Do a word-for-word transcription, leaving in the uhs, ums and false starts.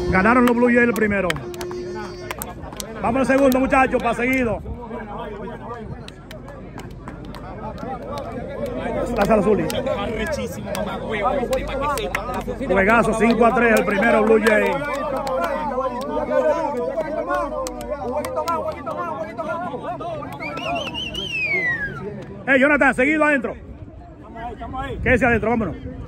Ganaron los Blue Jays el primero. Vamos al segundo, muchachos, para seguido. La sala azul. Juegazo cinco a tres el primero Blue Jays. Hey, Jonathan, seguido adentro. Quédese adentro, vámonos.